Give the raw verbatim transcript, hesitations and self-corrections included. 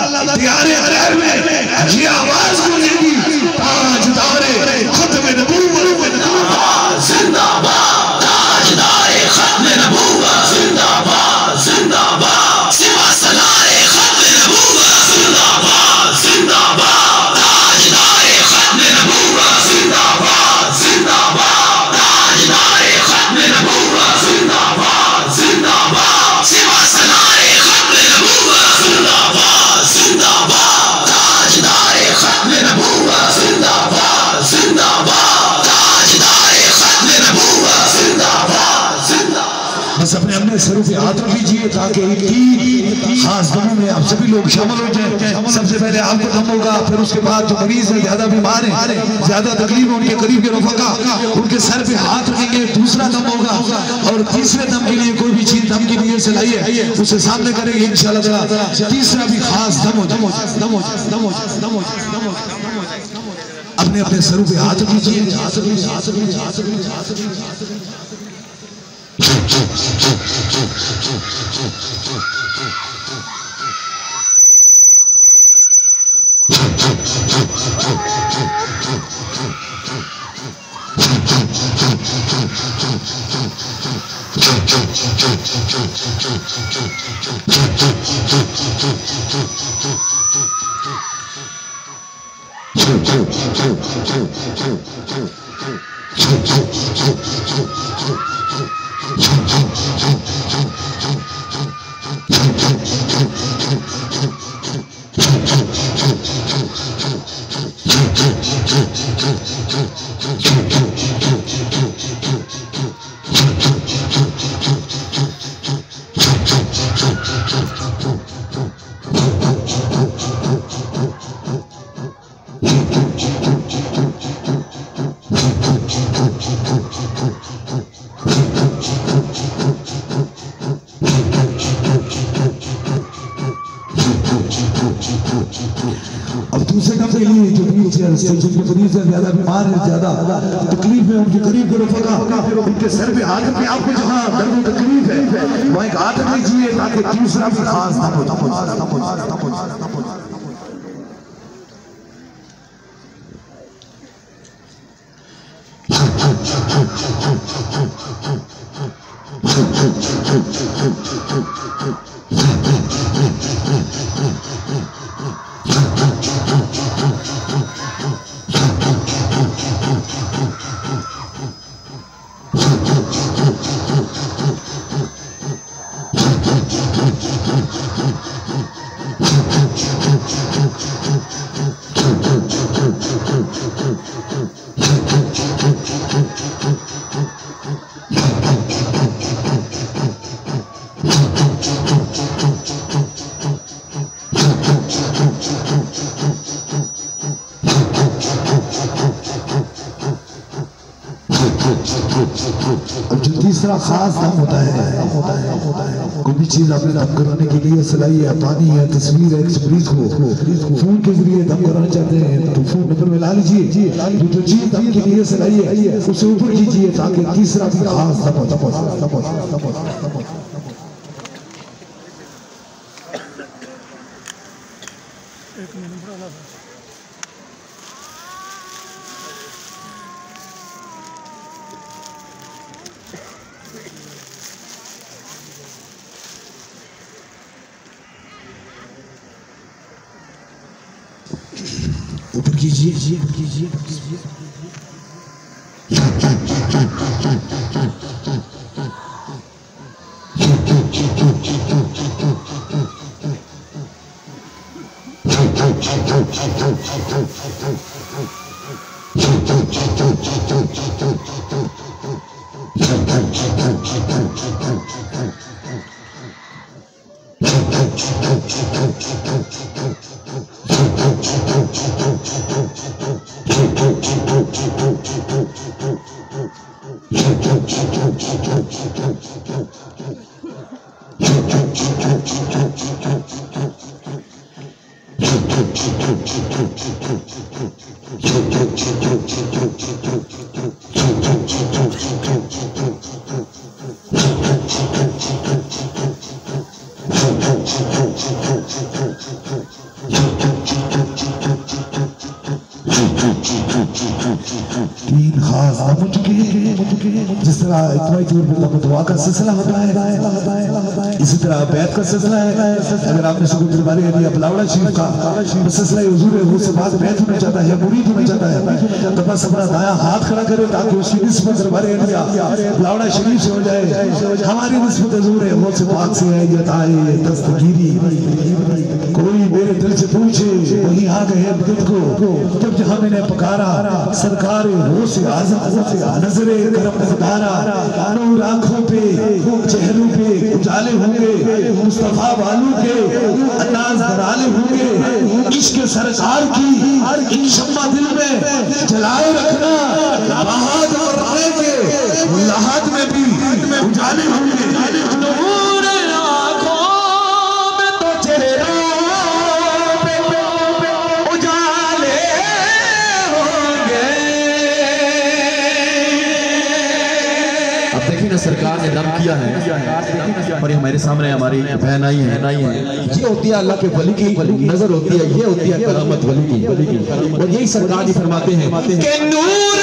दियारे अरब में ये आवाज गूंजेगी, ताजदारे खत्म नबूवत जिंदाबाद, ताजदारे खत्म नबूवत जिंदाबाद जिंदाबाद, सिवा सलारे खत्म नबूवत जिंदाबाद जिंदाबाद, ताजदारे खत्म नबूवत जिंदाबाद जिंदाबाद, ताजदारे खत्म नबूवत जिंदाबाद जिंदाबाद, सिवा सलारे खत्म नबूवत जिंदाबाद जिंदाबाद, ताजदारे खत्म नबूवत जिंदाबाद जिंदाबाद, ताजदारे खत्म नबूवत जिंदाबाद जिंदाबाद। बस अपने अपने सरों पे हाथ लीजिए ताकि इनकी खास दमों में आप सभी लोग शामिल हो जाएं। सबसे पहले आपको दम होगा, फिर उसके बाद जो मरीज है, ज्यादा बीमार है, ज्यादा तकलीफ है, उनके करीब के रफ़का उनके सर पे हाथ रखेंगे, दूसरा दम होगा। और तीसरे दम के लिए कोई भी चीज दम की नीयत से लाइए, उसे सामने करेंगे इंशाअल्लाह। तीसरा भी खास दम हो दम हो दम हो दम हो दम हो दम हो। अपने अपने सरों पे हाथ लीजिए, हाथ लीजिए, हाथ लीजिए, हाथ लीजिए, हाथ लीजिए। जिनके मरीज है, ज्यादा बीमार है, ज्यादा तकलीफ है, उनके करीब के रफ़का उनके सर पे हाथ रखिए। आपको जहाँ दर्द तकलीफ है वहाँ एक हाथ रख लीजिए ताकि दूसरा भी खास दम हो दम हो दम हो दम हो दम हो। तीसरा खास दम होता है, कोई भी चीज आपने दम कराने के लिए सलाई है, पानी है, तस्वीर है, किसी मरीज को फोन के जरिए दम कराना चाहते हैं तो फोन नंबर में ला लीजिए, जो चीज दम के लिए सलाई है उसे ऊपर कीजिए ताकि तीसरा भी खास दम हो दम हो दम हो दम हो। ऊपर कीजिए कीजिए कीजिए जिस तरह इत्वाई तौर पर दुआ का सिलसिला होता है, इसी तरह बैत का सिलसिला है। अगर आपने सुकून दरबारी अली अबलावड़ा शरीफ का सिलसिला हुजूर है, वो से बात बैत होना चाहता है, मुरीद होना चाहता है, तो बस अपना दाया हाथ खड़ा करे ताकि उसकी निस्बत दरबारी अली अबलावड़ा शरीफ से हो जाए। हमारी निस्बत हुजूर है, वो से पाक से है, ये ताए दस्तगीरी। कोई मेरे दिल से पूछे वही आ गए दिल को, जब जहां मैंने पकारा सरकार वो से आज़म नजरे करम खुदारा, नूर आंखों पे चेहरों पे उजाले होंगे, मुस्तफा वालों के अंदाज दराले होंगे। इश्क सरकार की एक शम्मा दिल में जलाए रखना, बहाद और राय के लहाद में भी उजाले होंगे। नूर आंखों में तो चेहरों पे उजाले होंगे। अब देखिए ना, सरकार ने दम किया है और ये हमारे सामने हमारी बहन आई है। ये होती है अल्लाह के वली की नजर होती है, ये होती है करामत वली की। और यही सरकार जी फरमाते हैं कि नूर